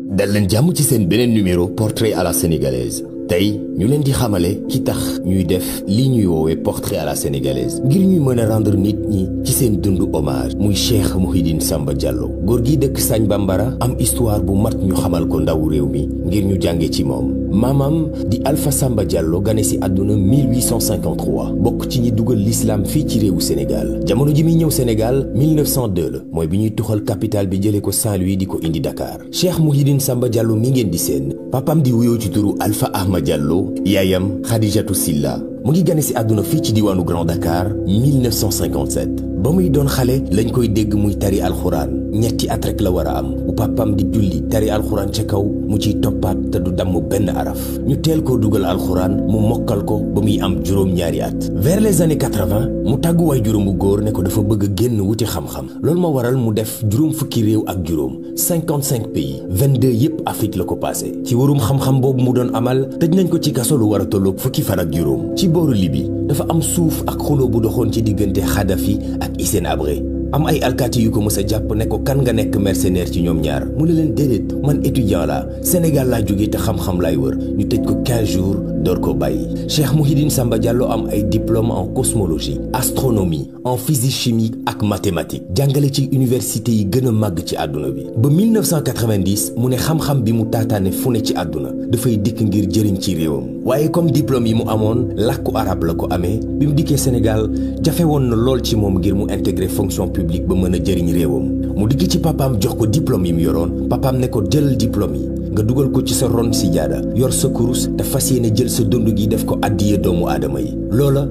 dal leen jàmm ci seen beneen numéro portrait à la sénégalaise tey ñu leen di xamale ki tax ñuy def li ñuy woowee portrait à la sénégalaise ngir ñuy mën a rendre nit ñi ci seen dundu hommage muy Cheikh Mouhidine Samba Diallo góor gi dëkk Sagne Bambara am histoire bu mat ñu xamal ko ndawu réew mi ngir ñu jànge ci moom maamam di Alpha Samba Diallo gane si àdduna 1853 bokk ci ñi dugal l'islam fii ci réewu Sénégal jamono ji muy ñëw Sénégal 1902 la mooy bi ñuy tuxal capital bi jëlee ko Saint-Louis di ko indi Dakar Cheikh Mouhidine Samba Diallo mi ngeen di seen papam di wuyoo ci turu Alpha Ahmad Diallo yaayam Khadijatou Silla mu ngi gane si àdduna fii ci diwaanu Grand Dakar 1957 ba muy doon xale lañ koy dégg muy tari alxuraan ñetti at rek la war a am bu papam di julli tari alxuraan ca kaw mu ciy toppaat te du damm benn araf ñu teel koo dugal alxuraan mu mokkal ko ba muy am juróom-ñaari at vers les années 80 mu tàggu waay juróom bu góor ne ko dafa bëgg a génn wuti xam-xam loolu ma waral mu def juróom fukki réew ak juróom 55 pays 22 yépp Afrique la ko passé ci warum xam-xam boobu mu doon amal tëj nañ ko ci kaso lu war a tolloog fukki fan ak juróom ci booru Libi dafa am suuf ak xuloo bu doxoon ci diggante Kadhafi ak Hissène Habré am ay alkaati yu ko mës a jàpp ne ko kan nga nekk mercenaire ci ñoom ñaar mu ne leen déedéet man étudiant la Sénégal laa jóge te xam-xam laay wër ñu tëj ko 15 jours door ko bàyyi Cheikh Mouhidine Samba Diallo am ay diplôme en cosmologie astronomie en physique chimique ak mathématique jàngale ci université yi gën a màgg ci àdduna bi ba 1990 mu ne xam-xam bi mu taataane fu ne ci àdduna dafay dikk ngir jëriñ ci réewam waaye comme diplôme yi mu amoon làkku arab la ko amee bi mu dikkee Sénégal jafe woon na lool ci moom ngir mu intégrer fonction publique ba mën a jëriñ réewam mu dikk ci papaam jox ko diplôme yi mu yoroon papaam ne ko jëlal diplôme yi nga dugal ko ci sa ron si jaada yor sa kurus te fas yéene jël sa dund gi def ko addiye doomu aadama yi loola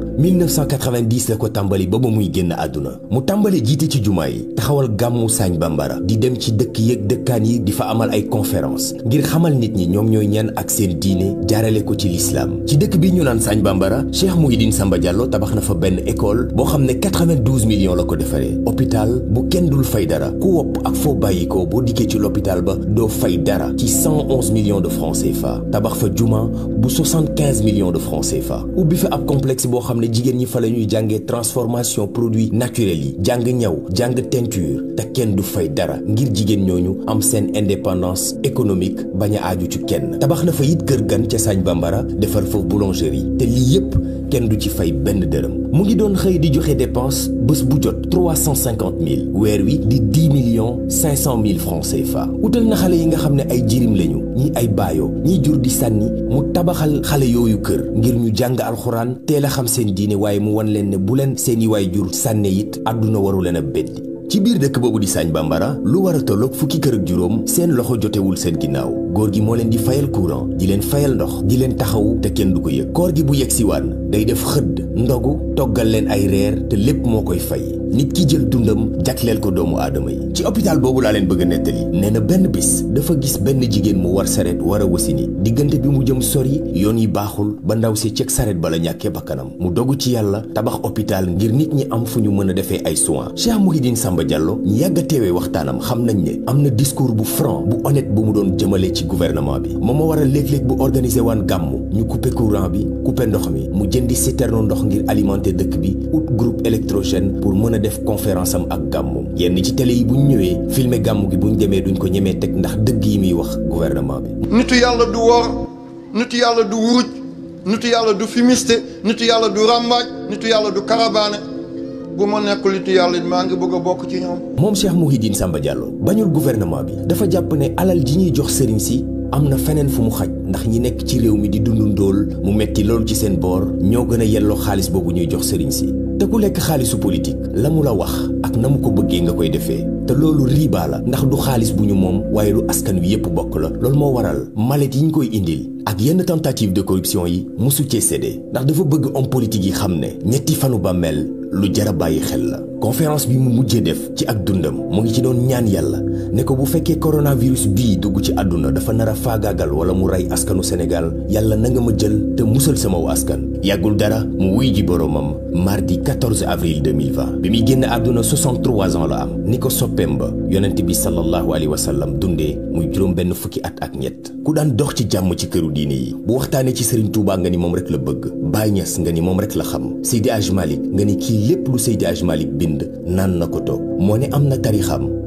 1990 la ko tàmbali ba muy génn àdduna mu tàmbali jiite ci jumaa yi taxawal gàmmu Sagne Bambara di dem ci dëkk yeeg dëkkaan yi di fa amal ay conférence ngir xamal nit ñi ñoom ñooy ñan ak seen diine jaarale ko ci l'islam ci dëkk bi ñu naan Sagne Bambara Cheikh Mouhidine Samba Diallo tabax na fa benn école boo xam ne 92 millions la ko defaree hôpital bu kenn dul fay dara ku wopp ak foo bàyyi ko boo dikkee ci l'hôpital ba doo fay dara ci 111 millions de francs CFA tabax fa juma bu 75 millions de francs CFA ubbi fa ab complexe boo xam ne jigéen ñi fa la ñuy jàngee transformation produits naturels yi jàng ñaw jàng teinture te kenn du fay dara ngir jigéen ñooñu am seen indépendance économique bañ a aaju ci kenn tabax na fa it kër gan ca Sagne Bambara defar fa boulangerie te lii yépp kenn du ci fay benn dërëm mu ngi doon xëy di joxe dépense bés bu jot 350 000 weer wi di 10 millions 500 000 francs CFA utal na xale yi nga xam ne ay jirim lañu ñii ay baayoo ñii jur di sànni mu tabaxal xale yooyu kër ngir ñu jàng alxuraan teel a xam seen diine waaye mu wan leen ne bu leen seeni waay jur sànne it àdduna waru leen a beddi ci biir dëkk boobu di Sagne Bambara lu war a tolloog fukki kër ak juróom seen loxo jotewul seen ginnaaw góor gi moo leen di fayal courant di leen fayal ndox di leen taxawu te kenn du ko yëg koor gi bu yegg si waan day def xëdd ndogu toggal leen ay reer te lépp moo koy fay nit ki jël dundam jagleel ko doomu aadama yi ci hôpital boobu laa leen bëgg a nettali nee na benn bis dafa gis benn jigéen mu war saret war a wasini diggante bi mu jëm sori yoon yi baaxul ba ndaw si ceg saret ba la ñàkkee bakkanam mu dogu ci yàlla tabax hôpital ngir nit ñi am fu ñu mën a defee ay soins Cheikh Mouhidine Samba Diallo ñi yàgg a teewee waxtaanam xam nañ ne am na discours bu franc bu honnête bu mu doon jëmale ci gouvernement bi moom moo waral léeg-léeg bu organisé waan gàmmu ñu coupé courant bi coupé ndox mi mu jëndi citerne ndox ngir alimenter dëkk bi ut groupe électrogène pour mën a def conférence am ak gàmmu yenn ci télé yi bu ñu ñëwee filmer gàmmu gi bu ñu demee duñ ko ñemee teg ndax dëgg yi muy wax gouvernement bi. nitu yàlla du wor nitu yàlla du wuruj nitu yàlla du fumiste nitu yàlla du ràmbaaj nitu yàlla du karabaane bu ma nekkul nitu yàlla maa ngi bëgg a bokk ci ñoom. moom Cheikh Mouhidine Samba Diallo bañul gouvernement bi dafa jàpp ne alal ji ñuy jox sëriñ si am na feneen fu mu xaj ndax ñi nekk ci réew mi di dundu ndóol mu metti loolu ci seen boor ñoo gën a yelloo xaalis boobu ñuy jox sëriñ si te ku lekk xaalisu politique la mu la wax ak na mu ko bëggee nga koy defee te loolu riba la ndax du xaalis bu ñu moom waaye lu askan wi yépp bokk la loolu moo waral mallette yi ñu koy indil ak yenn tentative de corruption yi musu cee séddee ndax dafa bëgg homme politique yi xam ne ñetti fanu bàmmeel lu jara bàyyi xel la conférence bi mu mujjee def ci ak dundam mu ngi ci doon ñaan yàlla ne ko bu fekkee coronavirus bii dugg ci àdduna dafa nar a faagaagal wala mu rey askanu Sénégal yàlla na nga ma jël te musal sama wu askan yàggul dara mu wuy ji boroomam mardi 14 avril 2020 bi muy génn àdduna 63 ans la am ni ko soppeem ba yonent bi sallallahu alayhi wa sallam dundee muy juróom benn fukki at ak ñett ku daan dox ci jàmm ci këru diine yi bu waxtaanee ci Serigne Touba nga ni moom rek la bëgg Baye Niass nga ni moom rek la xam Seydi Hadj Malick nga ni kii lépp lu Seydi Hadj Malick bind naan na ko toog moo ne am na tarixam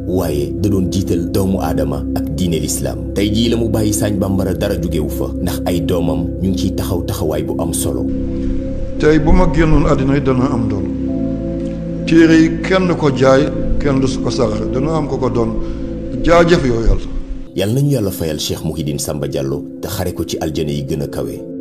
waaye da doon jiital doomu aadama ak diine lislaam. tey jii la mu bàyyi Sagne Bambara dara jógewu fa ndax ay doomam ñu ngi ciy taxaw taxawaay bu am solo. tey bu ma génnoon àddina yi dana am doon téere yi kenn ko jaay kenn du su ko saraxe dana am ko ko doon jaajëf yow yàlla. yàlla nañu yàlla fayal Cheikh Mouhidine Samba Diallo te xare ko ci aljana yi gën a kawe.